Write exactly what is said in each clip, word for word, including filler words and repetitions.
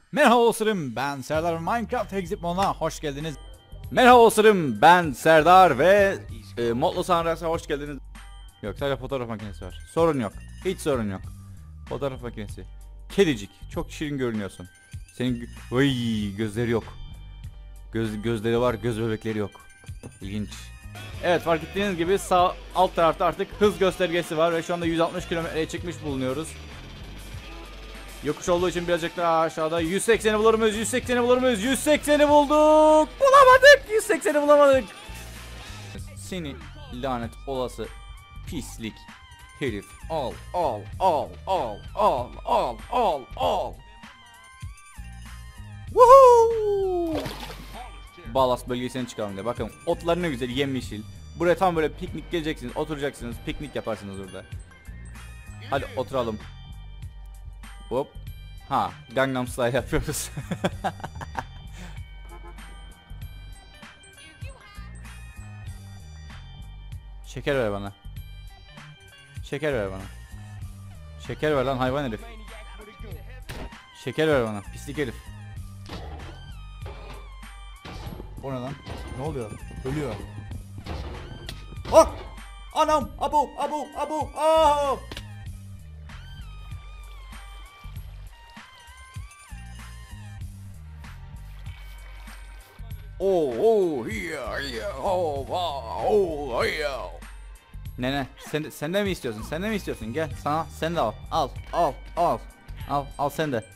Merhaba olsun, ben Serdar, Minecraft Exit Mode'una hoş geldiniz. Merhaba olsun, ben Serdar ve e, Modlu Sanras'a hoş geldiniz. Yok, sadece fotoğraf makinesi var. Sorun yok, hiç sorun yok. Fotoğraf makinesi. Kedicik, çok şirin görünüyorsun. Senin vay gözleri yok. Göz gözleri var, göz bebekleri yok. İlginç. Evet, fark ettiğiniz gibi sağ alt tarafta artık hız göstergesi var ve şu anda yüz altmış kilometreye çıkmış bulunuyoruz. Yokuş olduğu için birazcık daha aşağıda. Yüz sekseni bulur muyuz? yüz sekseni bulur muyuz? yüz sekseni bulduk. Bulamadık. yüz sekseni bulamadık. Seni lanet olası pislik herif. Al, al, al, al, al, al, al, al. Woohoo! Balast bölgesine çıkalım diye. Bakın otlar ne güzel yemyeşil. Buraya tam böyle piknik geleceksiniz, oturacaksınız, piknik yaparsınız orada. Hadi oturalım. Hop. Ha, Gangnam Style yapıyoruz. Şeker ver bana. Şeker ver bana. Şeker ver lan hayvan herif. Şeker ver bana pislik herif. O ne lan? Ne oluyor? Ölüyor. Oh! Anam! Abu! Abu! Abu! Oh! Oh, oh, here, here, oh, oh, oh, here. Ne ne? Sen, sen de mi istiyorsun? Sen de mi istiyorsun? Gel sana, sen de al. Al, al, al. Al, al sen de.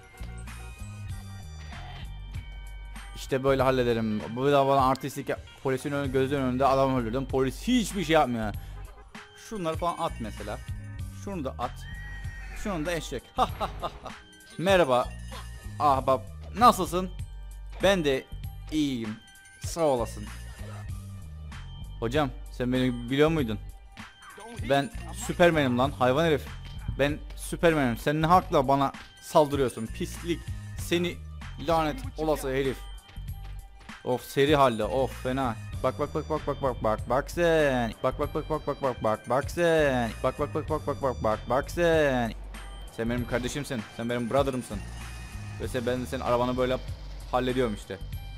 İşte böyle hallederim. Bu da bana artistlik yap. Polisin önü, gözünün önünde adam öldürdüm. Polis hiçbir şey yapmıyor. Şunları falan at mesela. Şunu da at. Şunu da eşek. Merhaba. Ahbap. Nasılsın? Ben de İyiyim. Sağ olasın. Hocam sen beni biliyor muydun? Ben Süpermen'im lan hayvan herif. Ben Süpermen'im. Sen ne hakla bana saldırıyorsun? Pislik. Seni lanet olası herif. Of seri halde. Of fena. Bak bak bak bak bak bak bak bak sen. Bak bak bak bak bak bak bak bak sen. Bak bak bak bak bak bak bak bak sen. Sen benim kardeşimsin. Sen benim brother'ımsın. Ve sen ben de senin arabanı böyle hallediyorum işte.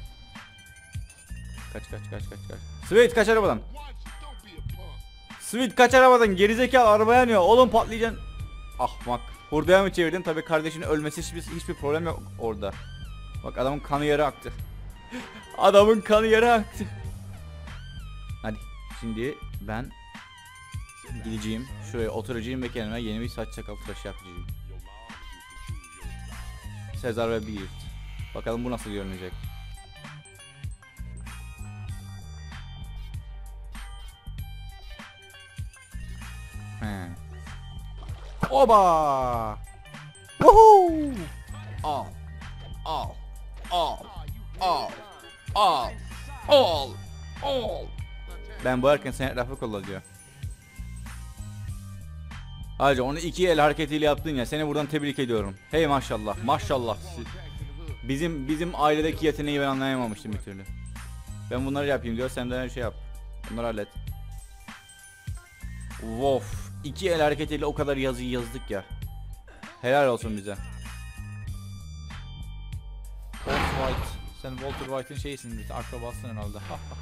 Kaç kaç kaç kaç kaç. Sweet kaç arabadan. Sweet kaç arabadan. Gerizekalı araba yanıyor. Oğlum patlayacaksın. Ahmak. Hurdaya mı çevirdin? Tabii kardeşinin ölmesi hiçbir, hiçbir problem yok orada. Bak adamın kanı yere aktı. Adamın kanı yere aktı. Hadi şimdi ben gideceğim. Şuraya oturacağım ve kendime yeni bir saç sakal tıraşı yapacağım. Sezar ve Beard. Bakalım bu nasıl görünecek. He. Oba! Woohoo! Al. Al. Al. Al. Al. Al. Al. Ben bu erken sen etrafı kullanıyor. Ayrıca onu iki el hareketiyle yaptın ya, seni buradan tebrik ediyorum. Hey maşallah, maşallah. Bizim bizim ailedeki yeteneği ben anlayamamıştım bir türlü. Ben bunları yapayım diyor, sen de her şey yap. Bunları hallet. Wof. İki el hareketiyle o kadar yazıyı yazdık ya. Helal olsun bize. Walter White. Sen Walter White'in şeysin, bir akrabasın herhalde.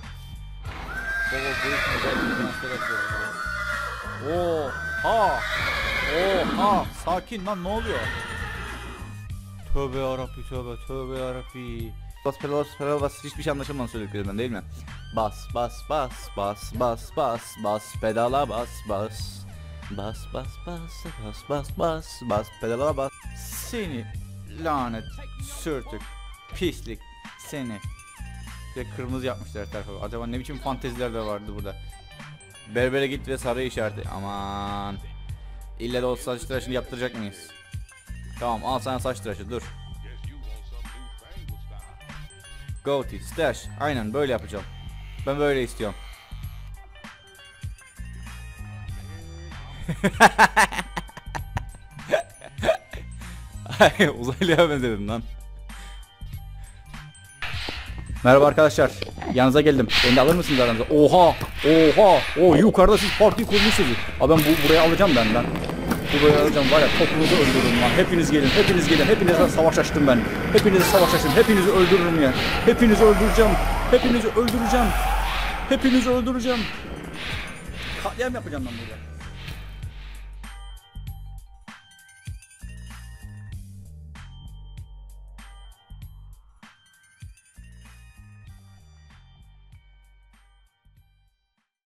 Oha. Oha. Sakin lan, ne oluyor? Tövbe yarabbi, tövbe tövbe yarabbi. Bas pedal pedal bas, hiçbir şey anlaşılmadan söylediklerimden değil mi? Bas bas bas bas bas bas bas pedala bas bas. Bas bas bas bas bas bas bas pedala bas. Seni lanet sürtük pislik seni. Ve kırmızı yapmışlar her tarafa. Acaba ne biçim fanteziler de vardı burada. Berbere git ve sarı işareti. Aman. İlle de o saç tıraşını yaptıracak mıyız? Tamam, al sana saç tıraşı, dur. Goatee, stash. Aynen böyle yapacağım. Ben böyle istiyorum. Uzaylıya benzedim lan. Merhaba arkadaşlar. Yanınıza geldim. Beni de alır mısınız aranıza? Oha! Oha! O yukarıda siz parti kurmuşsunuz. Abi ben bu buraya alacağım ben ben. Bu böyle alacağım var ya, topunuzu öldürürüm lan. Hepiniz gelin, hepiniz gelin, hepinize savaş açtım ben. Hepinize savaş açtım, hepinizi öldürürüm ya. Hepinizi öldüreceğim, hepinizi öldüreceğim. Hepinizi öldüreceğim. Katliam yapacağım ben burada.